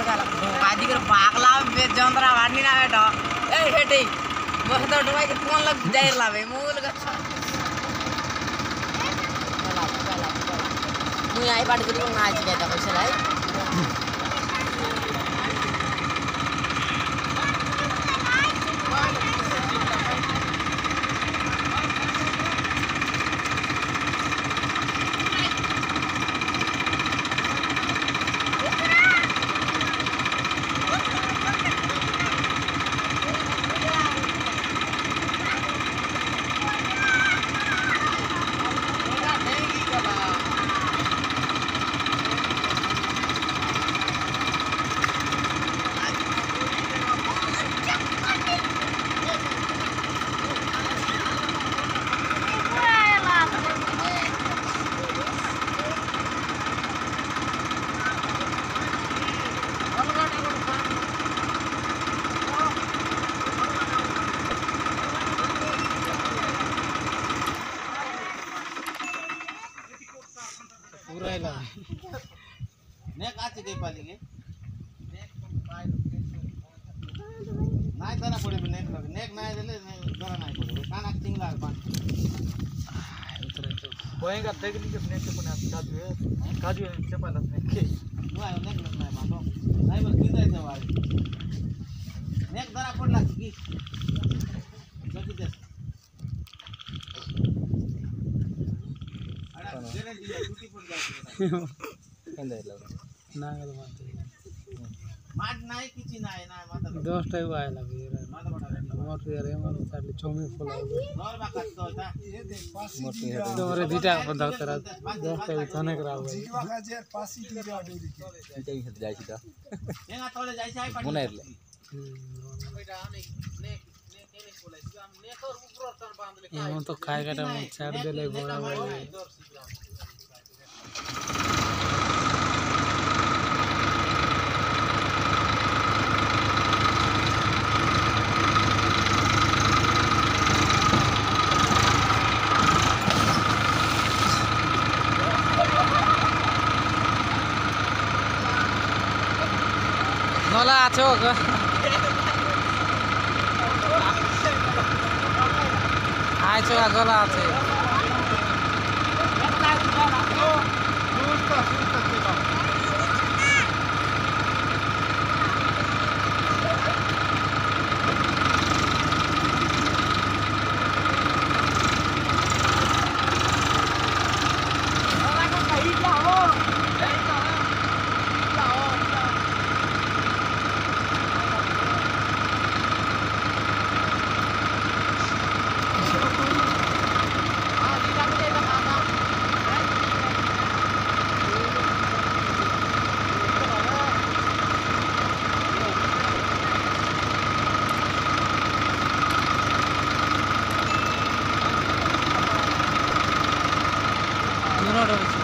गला आदि कर बागला बे जंदरा वाडनी ना बेटा ए हेटी बस तो डोई के फोन लग जाइर लावे मूल का चला मुई आई बाट के ना आज गया था पैसा लाई पूरा इला नेक आचे के पालिगे नाय करा पड़े नेक नेक नाय देले करा नाय पड़े काना चिंगला पान कोएगा देखली के नेक पण काजू है चपाला नेक के नाय नेक नाय मातो नाय बस किंदा येते वाली नेक दरा पडला की जल्दी दे अरे देने दिया टूटी पड़ जाती केंदा इला ना गल माट नाय किछि नाय नाय माता 10 टाइम आयला माता बड़ा मोर रे मन साडले चौमी फुला नॉर बा काट दो ता मोटी है तोरे दीटा बंदा तेरा 10 टाइम तने करा जीवा जे पासी दिया डोरी दीटा ही जाई छी त एना तोले जाई छै पानी मुनेरले बेटा ने ने ने बोले हम ने तो ऊपर तर बांध ले ये तो खाए का टाइम छाड़ देले बोला गला आछो आछो गला आछे No.